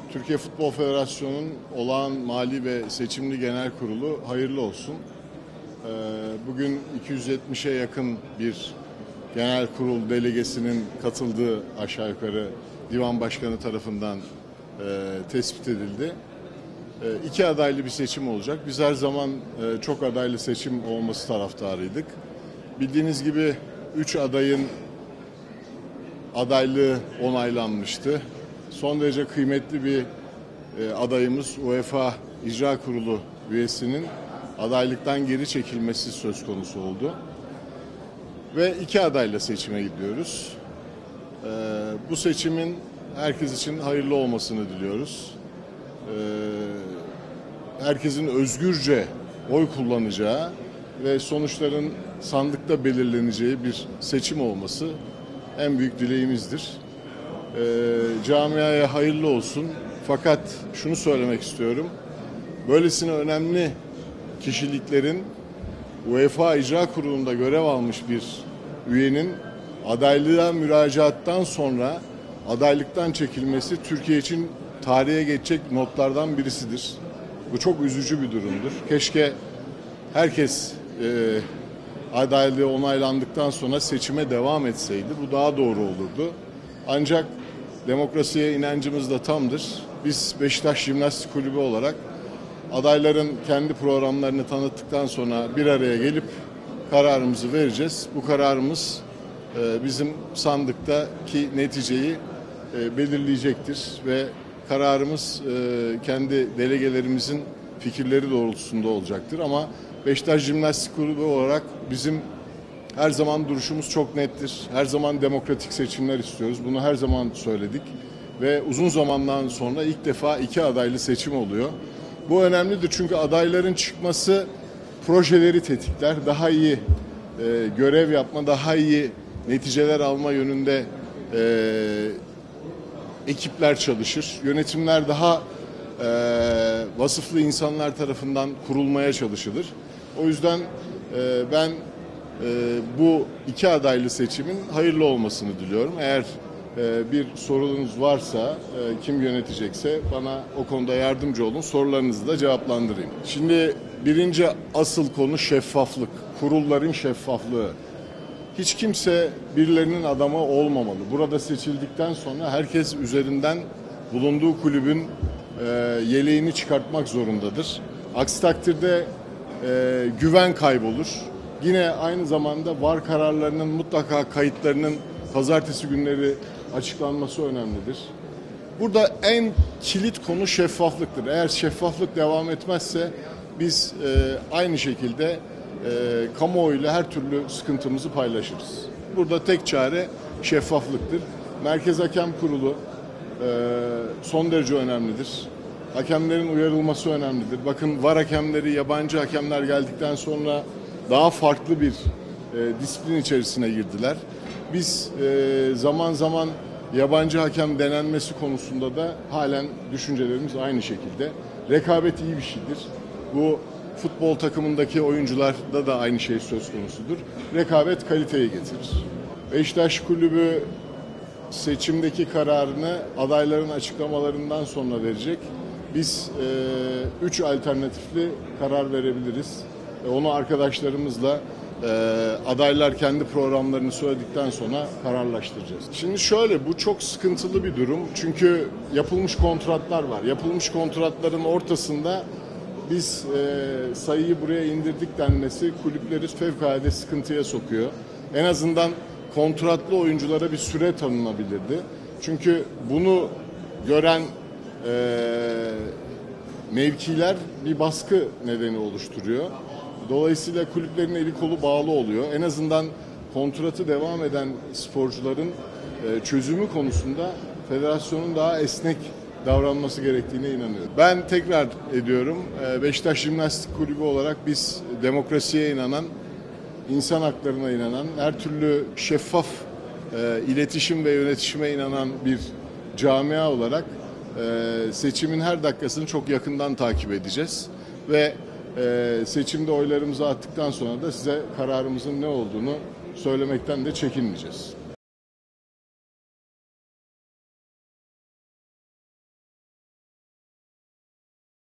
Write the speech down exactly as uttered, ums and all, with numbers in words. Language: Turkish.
Türkiye Futbol Federasyonu'nun olağan mali ve seçimli genel kurulu hayırlı olsun. Bugün iki yüz yetmişe yakın bir genel kurul delegesinin katıldığı aşağı yukarı divan başkanı tarafından tespit edildi. İki adaylı bir seçim olacak. Biz her zaman çok adaylı seçim olması taraftarıydık. Bildiğiniz gibi üç adayın adaylığı onaylanmıştı. Son derece kıymetli bir adayımız UEFA İcra Kurulu üyesinin adaylıktan geri çekilmesi söz konusu oldu. Ve iki adayla seçime gidiyoruz. Bu seçimin herkes için hayırlı olmasını diliyoruz. Herkesin özgürce oy kullanacağı ve sonuçların sandıkta belirleneceği bir seçim olması en büyük dileğimizdir. E, camiaya hayırlı olsun. Fakat şunu söylemek istiyorum. Böylesine önemli kişiliklerin UEFA İcra Kurulu'nda görev almış bir üyenin adaylığa müracaattan sonra adaylıktan çekilmesi Türkiye için tarihe geçecek notlardan birisidir. Bu çok üzücü bir durumdur. Keşke herkes e, adaylığı onaylandıktan sonra seçime devam etseydi. Bu daha doğru olurdu. Ancak demokrasiye inancımız da tamdır. Biz Beşiktaş Jimnastik Kulübü olarak adayların kendi programlarını tanıttıktan sonra bir araya gelip kararımızı vereceğiz. Bu kararımız e, bizim sandıktaki neticeyi e, belirleyecektir ve kararımız e, kendi delegelerimizin fikirleri doğrultusunda olacaktır. Ama Beşiktaş Jimnastik Kulübü olarak bizim her zaman duruşumuz çok nettir. Her zaman demokratik seçimler istiyoruz. Bunu her zaman söyledik. Ve uzun zamandan sonra ilk defa iki adaylı seçim oluyor. Bu önemlidir çünkü adayların çıkması projeleri tetikler. Daha iyi e, görev yapma, daha iyi neticeler alma yönünde e, ekipler çalışır. Yönetimler daha e, vasıflı insanlar tarafından kurulmaya çalışılır. O yüzden e, ben e, bu iki adaylı seçimin hayırlı olmasını diliyorum. Eğer e, bir sorunuz varsa, e, kim yönetecekse bana o konuda yardımcı olun. Sorularınızı da cevaplandırayım. Şimdi birinci asıl konu şeffaflık. Kurulların şeffaflığı. Hiç kimse birilerinin adamı olmamalı. Burada seçildikten sonra herkes üzerinden bulunduğu kulübün e, yeleğini çıkartmak zorundadır. Aksi takdirde e, güven kaybolur. Yine aynı zamanda var kararlarının mutlaka kayıtlarının pazartesi günleri açıklanması önemlidir. Burada en kilit konu şeffaflıktır. Eğer şeffaflık devam etmezse biz e, aynı şekilde e, kamuoyuyla her türlü sıkıntımızı paylaşırız. Burada tek çare şeffaflıktır. Merkez Hakem Kurulu e, son derece önemlidir. Hakemlerin uyarılması önemlidir. Bakın var hakemleri, yabancı hakemler geldikten sonra daha farklı bir e, disiplin içerisine girdiler. Biz e, zaman zaman yabancı hakem denenmesi konusunda da halen düşüncelerimiz aynı şekilde. Rekabet iyi bir şeydir. Bu futbol takımındaki oyuncularda da aynı şey söz konusudur. Rekabet kaliteyi getirir. Beşiktaş Kulübü seçimdeki kararını adayların açıklamalarından sonra verecek. Biz e, üç alternatifli karar verebiliriz. E, onu arkadaşlarımızla e, adaylar kendi programlarını söyledikten sonra kararlaştıracağız. Şimdi şöyle, bu çok sıkıntılı bir durum. Çünkü yapılmış kontratlar var. Yapılmış kontratların ortasında biz e, sayıyı buraya indirdik denmesi kulüpleri fevkalade sıkıntıya sokuyor. En azından kontratlı oyunculara bir süre tanınabilirdi. Çünkü bunu gören e, mevkiler bir baskı nedeni oluşturuyor. Dolayısıyla kulüplerin eli kolu bağlı oluyor. En azından kontratı devam eden sporcuların e, çözümü konusunda federasyonun daha esnek davranması gerektiğine inanıyorum. Ben tekrar ediyorum, Beşiktaş Jimnastik Kulübü olarak biz demokrasiye inanan, insan haklarına inanan, her türlü şeffaf e, iletişim ve yönetişime inanan bir camia olarak e, seçimin her dakikasını çok yakından takip edeceğiz. Ve e, seçimde oylarımızı attıktan sonra da size kararımızın ne olduğunu söylemekten de çekinmeyeceğiz.